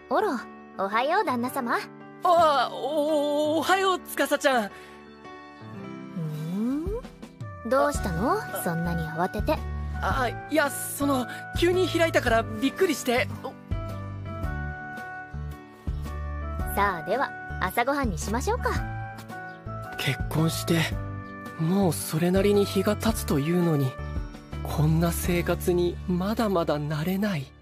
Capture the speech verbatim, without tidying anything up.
あら、おはよう旦那様。 ああ、お、おはよう司ちゃん。 ふーん、どうしたのそんなに慌てて。 あ、いや、その急に開いたからびっくりして。 さあでは朝ごはんにしましょうか。 結婚してもうそれなりに日が経つというのに、こんな生活にまだまだ慣れない。